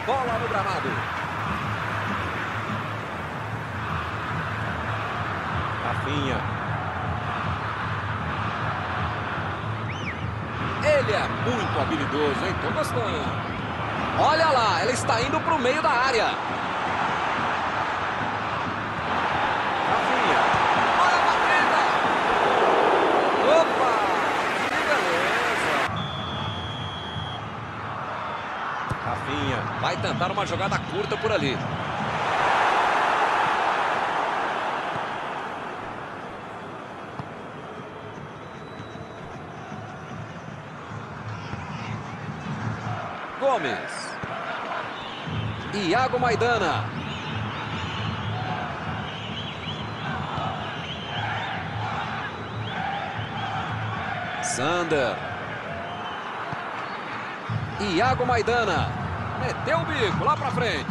bola no gramado. Rafinha. Ele é muito habilidoso, hein? Tô gostando. Olha lá, ela está indo para o meio da área. Rafinha. Olha a batida. Opa! Que beleza. Rafinha vai tentar uma jogada curta por ali. Gomes. Iago Maidana. Sander. Iago Maidana. Meteu o bico lá pra frente.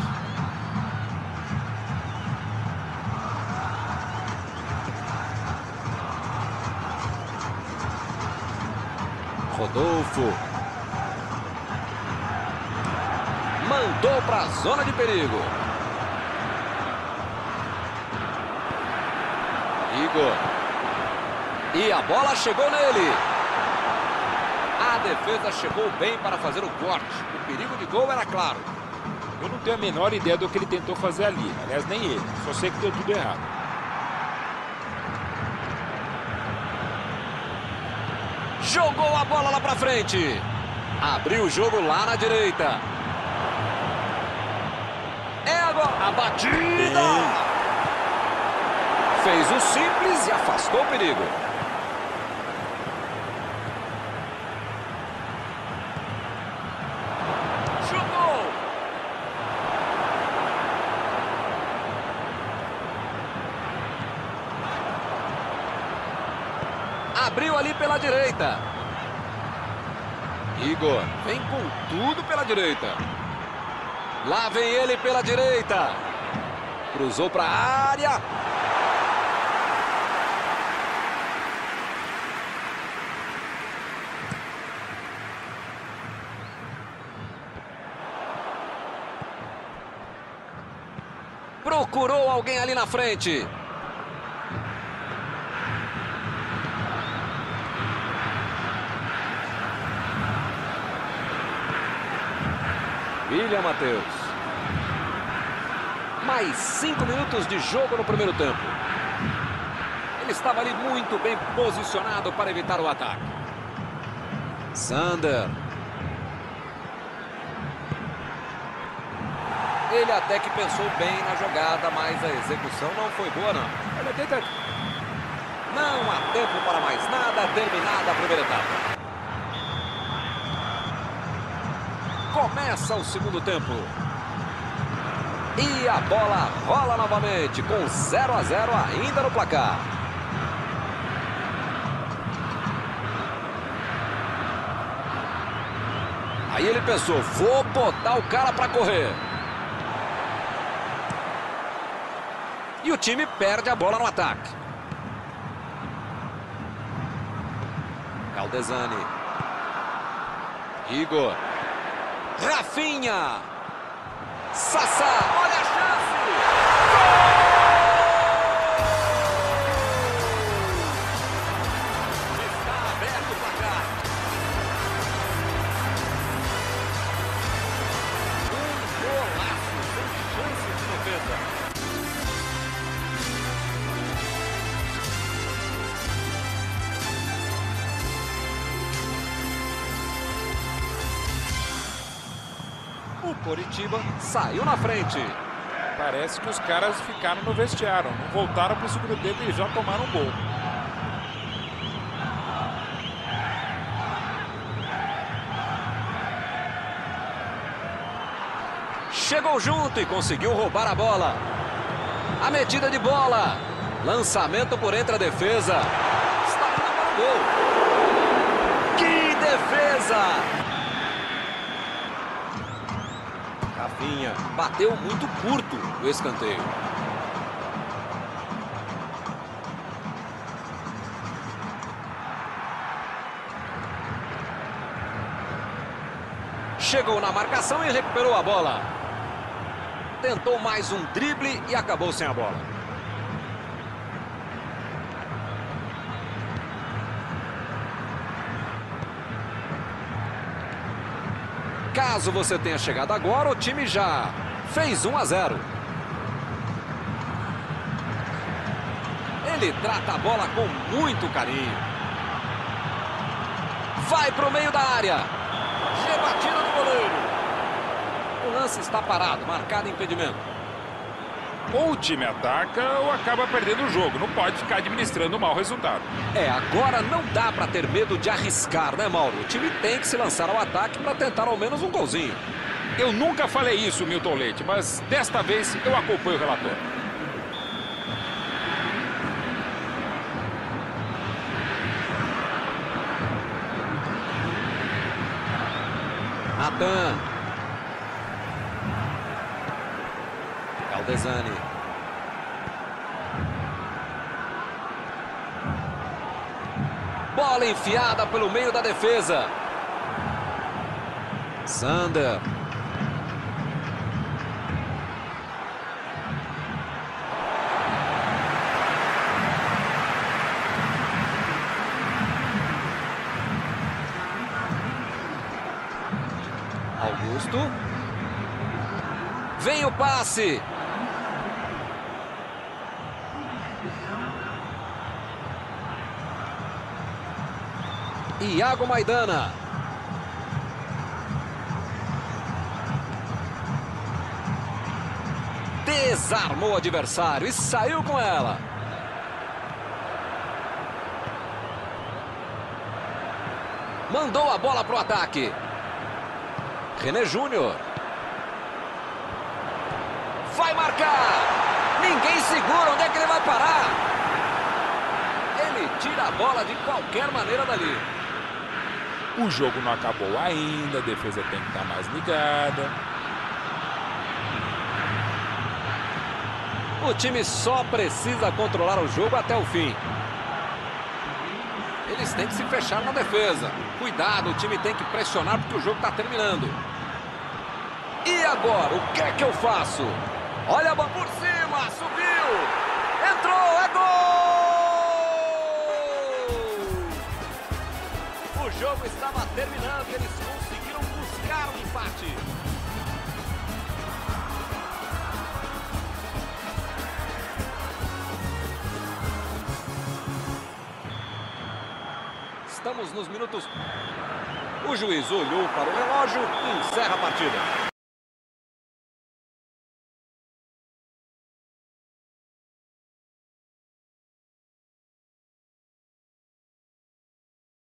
Rodolfo. Mandou para a zona de perigo. Igor. E a bola chegou nele. A defesa chegou bem para fazer o corte. O perigo de gol era claro. Eu não tenho a menor ideia do que ele tentou fazer ali. Aliás, nem ele. Só sei que deu tudo errado. Jogou a bola lá para frente. Abriu o jogo lá na direita. A batida! Fez o simples e afastou o perigo. Chutou! Abriu ali pela direita. Igor vem com tudo pela direita. Lá vem ele pela direita. Cruzou para a área. Procurou alguém ali na frente. William Matheus. Mais 5 minutos de jogo no primeiro tempo. Ele estava ali muito bem posicionado para evitar o ataque. Sander. Ele até que pensou bem na jogada, mas a execução não foi boa, não. Olha, tenta... Não há tempo para mais nada, terminada a primeira etapa. Começa o segundo tempo. E a bola rola novamente com 0 a 0 ainda no placar. Aí ele pensou, vou botar o cara para correr. E o time perde a bola no ataque. Caldesani. Igor. Rafinha. Sassá. Olha a chance. Gol! Está aberto o placar. Um golaço sem chance de defesa. O Coritiba saiu na frente. Parece que os caras ficaram no vestiário. Não voltaram para o segundo tempo e já tomaram um gol. Chegou junto e conseguiu roubar a bola. A metida de bola. Lançamento por entre a defesa. Está indo para o gol. Que defesa! Rafinha bateu muito curto o escanteio. Chegou na marcação e recuperou a bola. tentou mais um drible e acabou sem a bola. Caso você tenha chegado agora, o time já fez 1-0. Ele trata a bola com muito carinho. Vai para o meio da área. Rebatida do goleiro. O lance está parado, marcado impedimento. Ou o time ataca ou acaba perdendo o jogo. Não pode ficar administrando um mau resultado. Agora não dá para ter medo de arriscar, né, Mauro? O time tem que se lançar ao ataque para tentar ao menos um golzinho. Eu nunca falei isso, Milton Leite, mas desta vez eu acompanho o relator. Natan. Caldesani. Bola enfiada pelo meio da defesa. Sander. Augusto. Vem o passe. Iago Maidana. Desarmou o adversário e saiu com ela. Mandou a bola para o ataque. René Júnior. Vai marcar. Ninguém segura. Onde é que ele vai parar? Ele tira a bola de qualquer maneira dali. O jogo não acabou ainda. A defesa tem que estar mais ligada. O time só precisa controlar o jogo até o fim. Eles têm que se fechar na defesa. Cuidado, o time tem que pressionar porque o jogo está terminando. E agora, o que é que eu faço? Olha a bola por cima, subiu, entrou, é gol! O jogo estava terminando e eles conseguiram buscar o empate. Estamos nos minutos. O juiz olhou para o relógio e encerra a partida.